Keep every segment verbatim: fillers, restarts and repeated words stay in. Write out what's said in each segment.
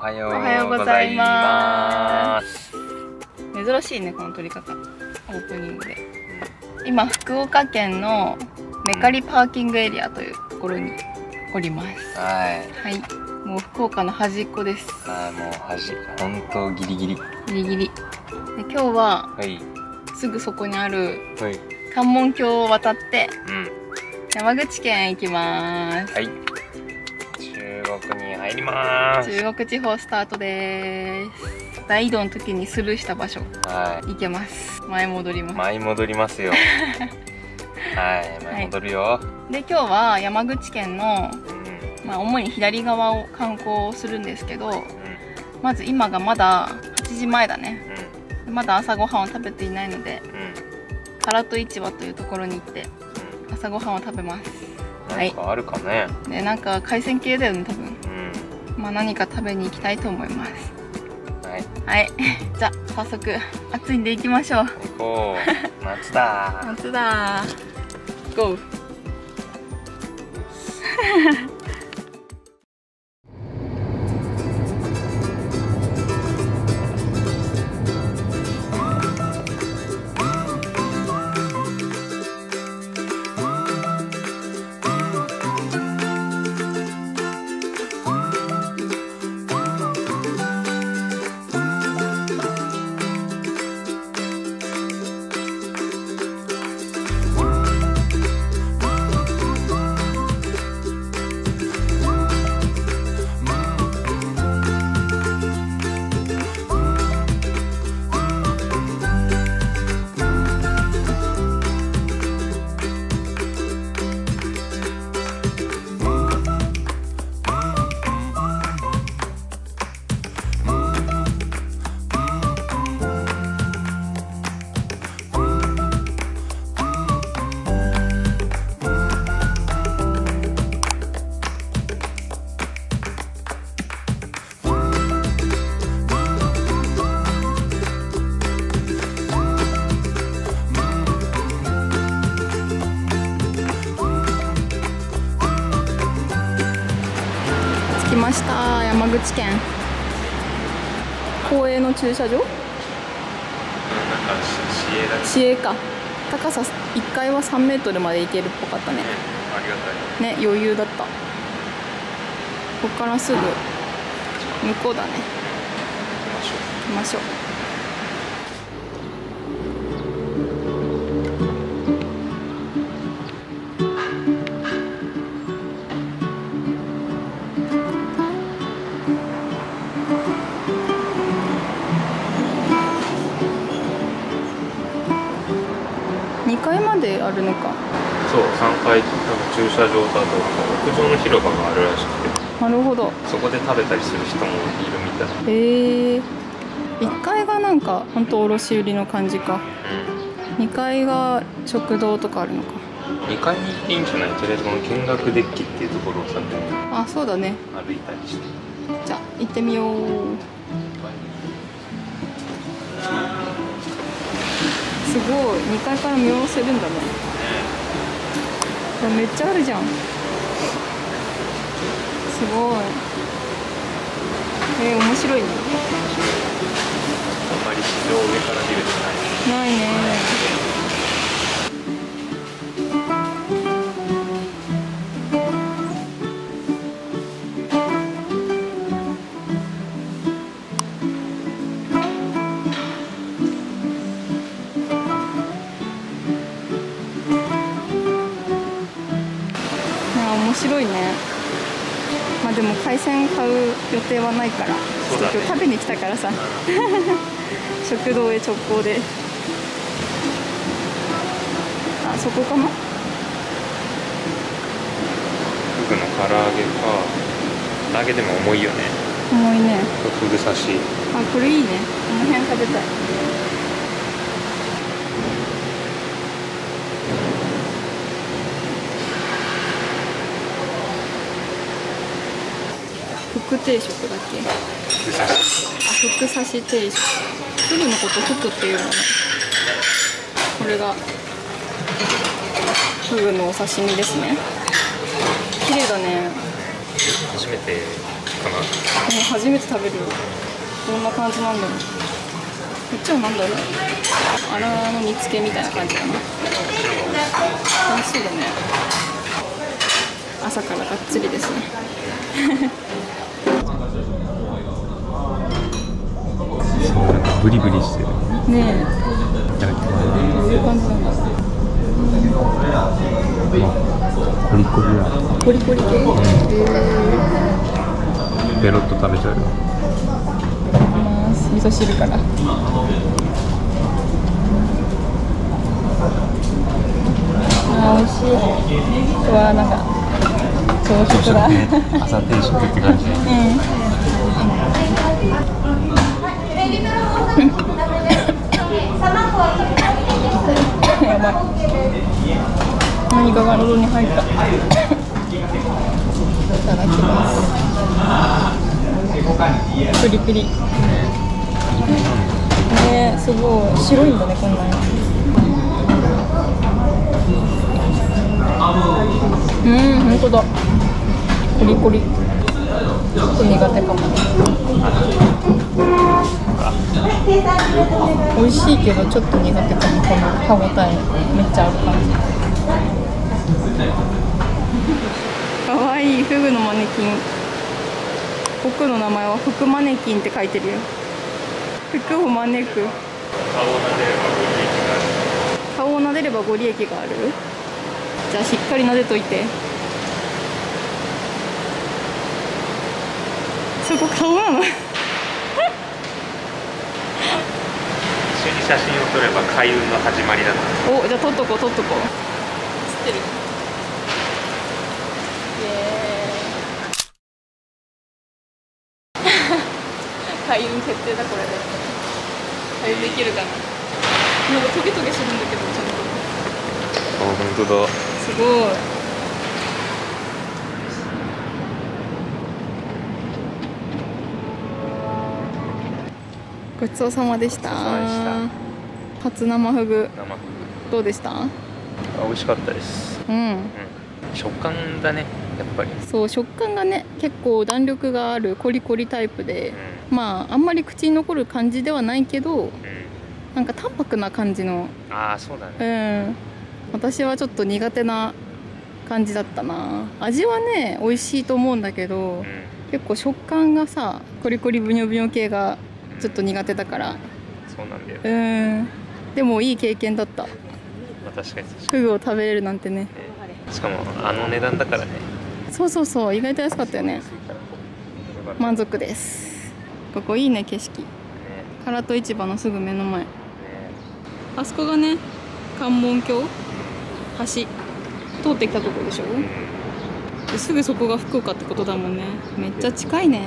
はようございます。 珍しいね、この撮り方。オープニングで。今、福岡県のメカリパーキングエリアというところにおります。 はい。 はい。もう福岡の端っこです。 はい、もう端、本当ギリギリ。 ギリギリ。で、今日は、 はい。 すぐそこにあるはい。 関門橋を渡って、 うん。 山口県行きます。 はい。中国に入ります。 中国地方スタートです。大移動の時にスルーした場所、 はい。 行けます。前戻ります。 前戻りますよ。はい、前戻るよ。はい、 で、今日は山口県の、 うん、 まあ主に左側を観光するんですけど、うん、まず今がまだはちじまえだね。うん、まだ朝ごはんを食べていないので、唐戸市場というところに行って朝ごはんを食べます。 なんかあるかね。 で、なんか海鮮系だよね、多分。 うん、 まあ何か食べに行きたいと思います。 はい。 はい。じゃあ早速暑いんで行きましょう。 行こう。夏だ。 夏だ。ゴー。来ました。山口県公営の駐車場、市営か。高さいっかいはさんメートルまで行けるっぽかったね。 ありがたいね、余裕だった。ここからすぐ向こうだね。行きましょう。にかいまであるのか。 そう、さんがい、多分駐車場とあと屋上の広場があるらしくて。 なるほど。 そこで食べたりする人もいるみたい。 へえ。いっかいがなんか本当卸売の感じか。うん、にかいが食堂とかあるのか。 にかいに行っていいんじゃない？とりあえずこの見学デッキっていうところをさ、 あ、そうだね。 歩いたりして。 じゃあ行ってみよう。すごい、にかいから見下ろせるんだね。めっちゃあるじゃん。すごい。えー、面白いね。 あんまり地上上から見るとない。 ないね。面白いね。まあでも海鮮買う予定はないから、ちょっと今日食べに来たからさ。食堂へ直行で。あ、そこかな。 フグの唐揚げか。唐揚げでも重いよね。 重いね。 フグ刺し。 あ、これいいね。この辺食べたい。福定食だっけ？ フグ刺し。 あ、福刺し定食。フグのこと福っていうのね。これがフグのお刺身ですね。綺麗だね。 初めてかな。 ね、初めて食べる。どんな感じなんだろう。こっちはなんだろう。あらの煮付けみたいな感じかな。美味しそうだね。朝からがっつりですね。 ブリブリしてる。 ねえ。 いただきます。 どういう感じなんだろう。 コリコリだ。 コリコリ系。うん、 ベロッと食べちゃうよ。 味噌汁から。あー、美味しい。うわー、なんか朝食だ。 朝定食って感じ。うん。やばい。何かが喉に入った。いただきます。プリプリ。ねえ、すごい白いんだね、こんなに。うん、本当だ。コリコリ。ちょっと苦手かも。美味しいけどちょっと苦手かも。この歯ごたえめっちゃある感じ。かわいいフグのマネキン。僕の名前は福マネキンって書いてるよ。服を招く。顔を撫でればご利益がある。じゃあしっかり撫でといて。そこ顔なの？一緒に写真を撮れば開運の始まりだな。 お、じゃあ撮っとこう撮っとこう。映ってる。イエーイ。開運決定だこれで。開運できるかな。なんかトゲトゲするんだけどちゃんと。 あ、本当だ。 すごい。ごちそうさまでした。初生フグ。 生フグ。 どうでした？ あ、美味しかったです。 うん。うん、 食感だね、やっぱり。 そう、食感がね、結構弾力があるコリコリタイプで、うん、まああんまり口に残る感じではないけど、うん、なんか淡白な感じの。 ああ、そうだね。 うん。私はちょっと苦手な感じだったな。味はね、美味しいと思うんだけど、うん、結構食感がさ、コリコリブニョブニョ系がちょっと苦手だから。うん、 そうなんだよね。 うん。でもいい経験だった。まあ、確かにフグを食べれるなんてね。ね、 しかもあの値段だからね。 そうそうそう、意外と安かったよね。満足です。ここいいね、景色。ね、唐戸市場のすぐ目の前。ね、あそこがね、関門橋、橋通ってきたとこでしょ。うん、ですぐそこが福岡ってことだもんね。めっちゃ近いね。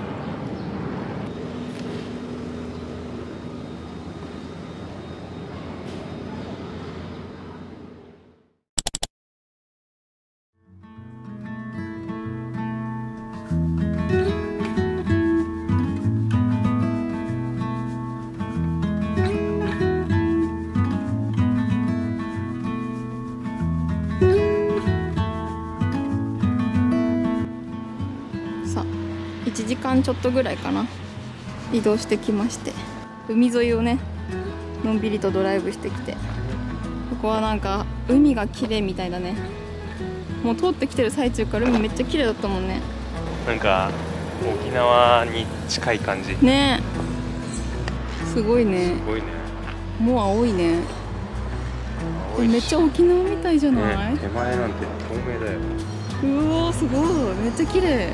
いちじかんちょっとぐらいかな、移動してきまして、海沿いをねのんびりとドライブしてきて、ここはなんか海が綺麗みたいだね。もう通ってきてる最中から海めっちゃ綺麗だったもんね。 なんか沖縄に近い感じね。すごいね。 すごいね。 もう青いね。めっちゃ沖縄みたいじゃない？ ね、手前なんて透明だよ。 うわー、すごい、めっちゃ綺麗。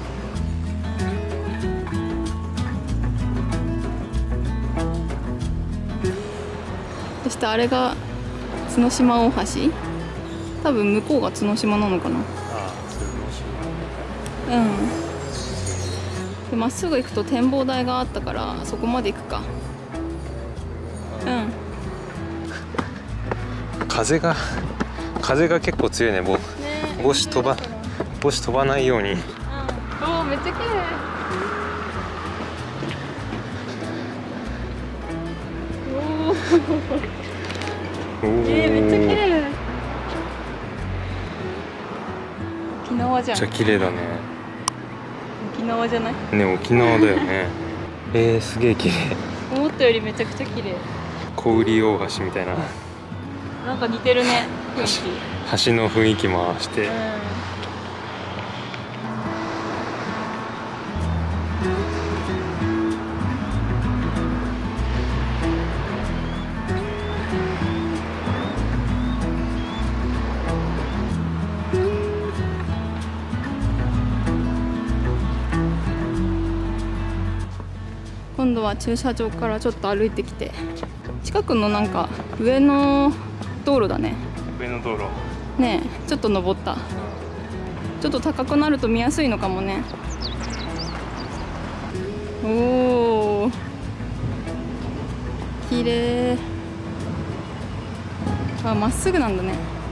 そしてあれが角島大橋。多分向こうが角島なのかな。ああ、角島。うん。でまっすぐ行くと展望台があったからそこまで行くか。うん。 風が風が結構強いね。ぼね、帽子飛ば帽子飛ばないように。うん、 おお、めっちゃ綺麗。おお。えー、めっちゃ綺麗。沖縄じゃん。 めっちゃ綺麗だね。 沖沖縄じゃない？ ね、沖縄だよね。えー、すげえ綺麗。 思ったよりめちゃくちゃ綺麗。 小売大橋みたいな。 なんか似てるね、雰囲気。 橋の雰囲気もして。 うん。今度は駐車場からちょっと歩いてきて、近くのなんか上の道路だね。 上の道路ねえ、ちょっと登った。ちょっと高くなると見やすいのかもね。おお、綺麗。あ、まっすぐなんだね、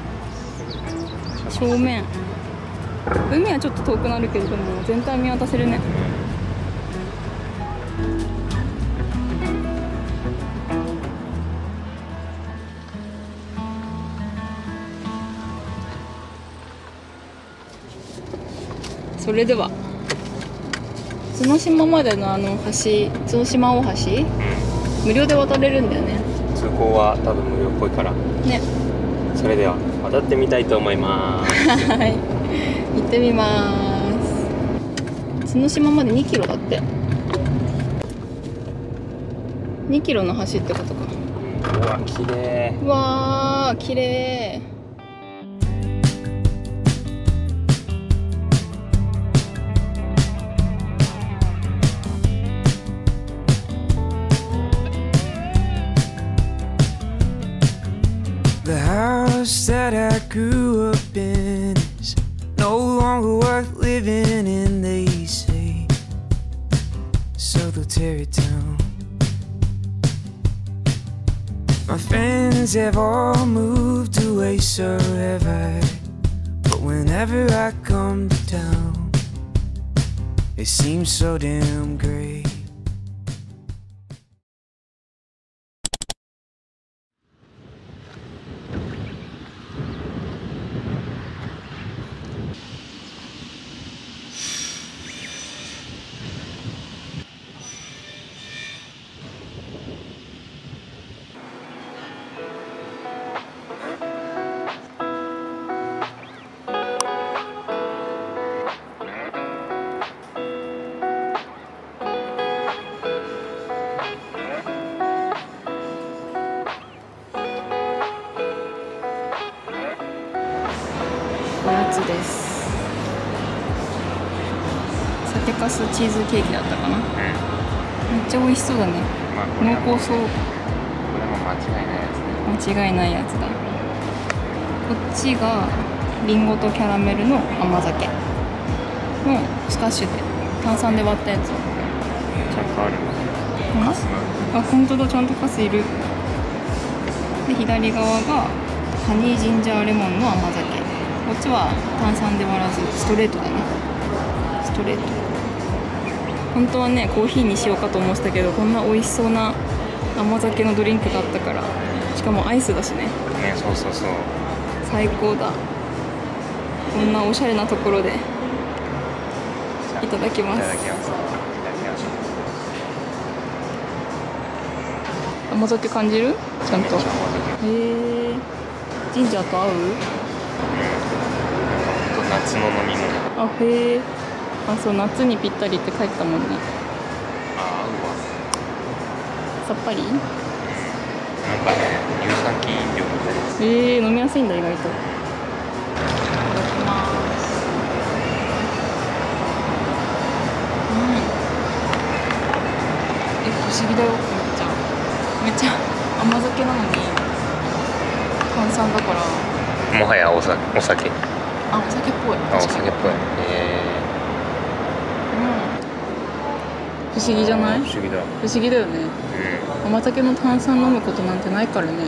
正面。海はちょっと遠くなるけれども全体見渡せるね。それでは角島までのあの橋、角島大橋、無料で渡れるんだよね。 通行は多分無料っぽいからね。 それでは渡ってみたいと思いますはい、行ってみます。角島までにキロだって。にキロの橋ってことか。 うわ、綺麗。 うわー、綺麗。 The house that I grew up in is no longer worth living in, they say, so they'll tear it down. My friends have all moved away, so have I, but whenever I come to town, it seems so damn great. おやつです。酒粕チーズケーキだったかな。めっちゃ美味しそうだね。 まあ、これは濃厚そう。 これも間違いないやつね。 間違いないやつだ。こっちがリンゴとキャラメルの甘酒のスカッシュで炭酸で割ったやつ。 ちゃんとあるうんカスが。 あ、本当だ、ちゃんとカスいる。で、左側がハニージンジャーレモンの甘酒。こっちは炭酸で割らずストレートだね。ストレート。本当はね、コーヒーにしようかと思ってたけど、こんな美味しそうな甘酒のドリンクがあったから、しかもアイスだしね。 ね、そうそうそう。 最高だ。こんなおしゃれなところでいただきます。 いただきます。いただきましょう。甘酒感じる？ちゃんと。へめっちゃ甘酒。 え。ジンジャーと合う？ 夏の飲み物。 あ、へえ。あ、そう、夏にぴったりって書いてたもんね。 あ、合うわ。 さっぱり？ なんかね、乳酸菌飲料みたいです。 えー、飲みやすいんだ、意外と。いただきます。うん。え、不思議だよ、めっちゃ。めっちゃ甘酒なのに炭酸だから。 もはやおさお酒。 あ、お酒っぽい。 あ、お酒っぽい。えー、不思議じゃない？ 不思議だ。 不思議だよね。 うん。 甘酒の炭酸飲むことなんてないからね。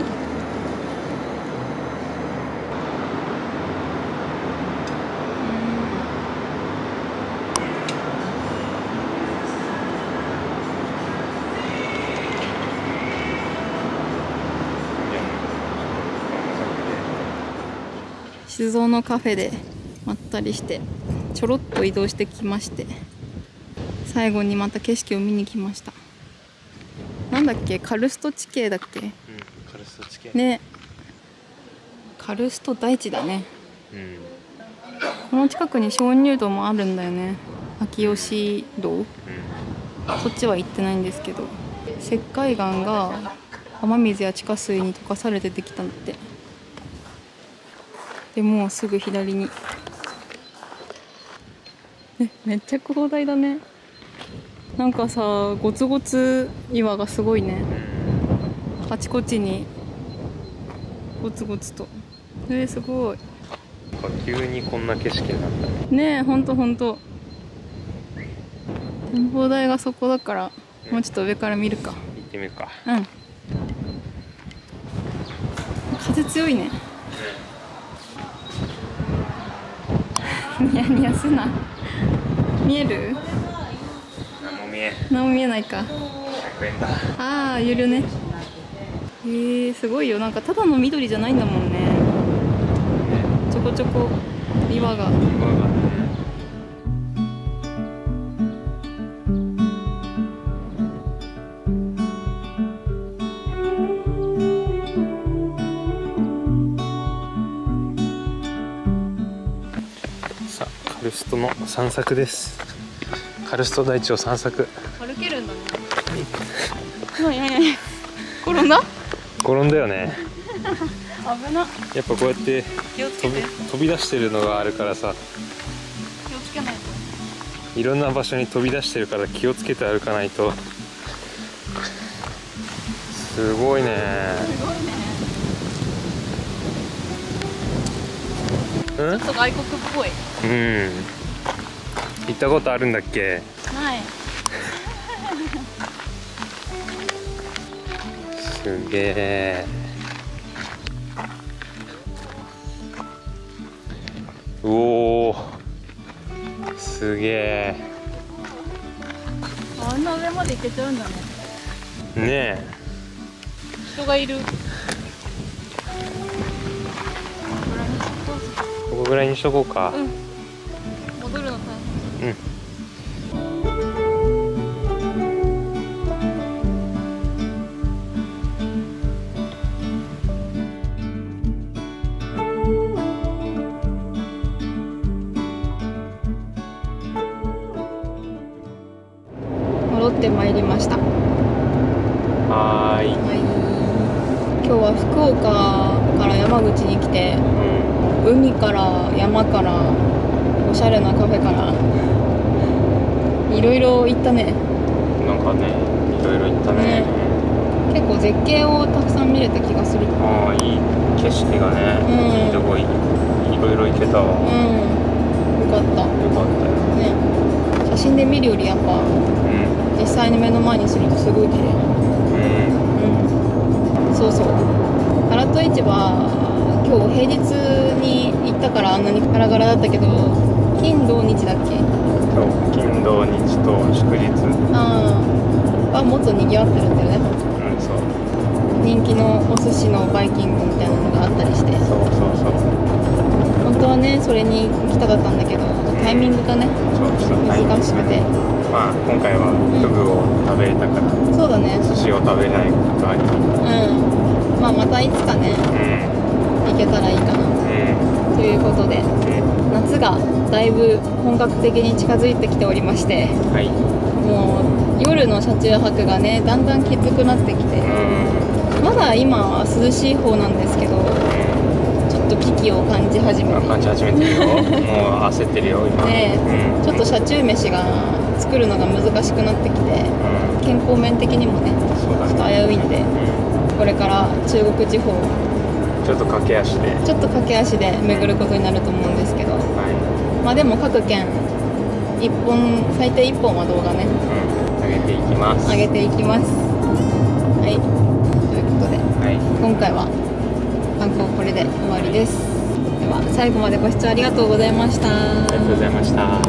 静岡のカフェでまったりしてちょろっと移動してきまして、 最後にまた景色を見に来ました。なんだっけ、カルスト地形だっけ。 うん、カルスト地形ね、カルスト大地だね。 うん、 この近くに鍾乳洞もあるんだよね。秋吉洞、 うん、 そっちは行ってないんですけど、石灰岩が雨水や地下水に溶かされてできたんだって。でもうすぐ左にえ、めっちゃ広大だね。なんかさ、ゴツゴツ岩がすごいね。あちこちにゴツゴツと。えー、すごい。 急にこんな景色になったね。 ねえ、ほんとほんと。展望台がそこだから、もうちょっと上から見るか。 行ってみるか。 うん。風強いね。ニヤニヤすな。見える？ 何も見えん。 何も見えないか。 ひゃくえんだ。 ああ、ゆるね。えー、すごいよ。なんかただの緑じゃないんだもんね。ちょこちょこ岩が。 さあ、カルストの散策です。カルスト大地を散策。 歩けるんだね。いやいやいや、転んだ？ 転んだよね。 危な。 やっぱこうやって気をつけて。 飛び、飛び出してるのがあるからさ、 気をつけないと。 いろんな場所に飛び出してるから気をつけて歩かないと。すごいね。 すごいね。 うん？ ちょっと外国っぽい。 うん。行ったことあるんだっけ？ ない。 すげえ。うおー、すげえ。 あんな上まで行けちゃうんだね。 ねえ。 人がいる。 ここぐらいにしとこうか。 うん。戻るの大変。 うん。 戻ってまいりました。 はーい。 はい。今日は福岡から山口に来て、 う海から山からおしゃれなカフェからいろいろ行ったね。 ん。なんかね、いろいろ行ったね。 結構絶景をたくさん見れた気がする。 ああ、いい景色がね、 うんいいとこい、いろいろ行けたわ。 うん。よかった。 よかったよ。 ね。写真で見るよりやっぱうん。 実際に目の前にするとすごい綺麗。 うん。 うん。そうそう。唐戸市場今日平日に行ったからあんなにガラガラだったけど、金土日だっけ？ 今日金土日と祝日。 ああ、はもっと賑わってるんだよね。 うん、そう。 人気のお寿司のバイキングみたいなのがあったりして、 そうそうそう。 本当はねそれに行きたかったんだけど、タイミングがねそうちょっとタイミング難しくて。 まあ今回はフグを食べれたから、 そうだね。 寿司を食べれないことあり。 うん。まあまたいつかねうん。 行けたらいいかなうん。 ということで、 うん。 夏がだいぶ本格的に近づいてきておりまして、 はい。 もう夜の車中泊がねだんだんきつくなってきて、 うん。 まだ今は涼しい方なんですけど、ちょっと危機を感じ始めあ、 て、 感じ始めてるよ。もう焦ってるよ今。 ねえうん。 ちょっと車中飯が作るのが難しくなってきて、 うん。 健康面的にもねそうだちょっとね。 危ういんで、 うこれから中国地方ん。ちょっと駆け足で。 ちょっと駆け足で巡ることになると思うんですけど、 はまあでも各県いっぽん、最低いっぽんは動画ねい。うん。上げていきます。 上げていきます。はい、ということではい。 今回は観光これで終わりです。では最後までご視聴ありがとうございました。 ありがとうございました。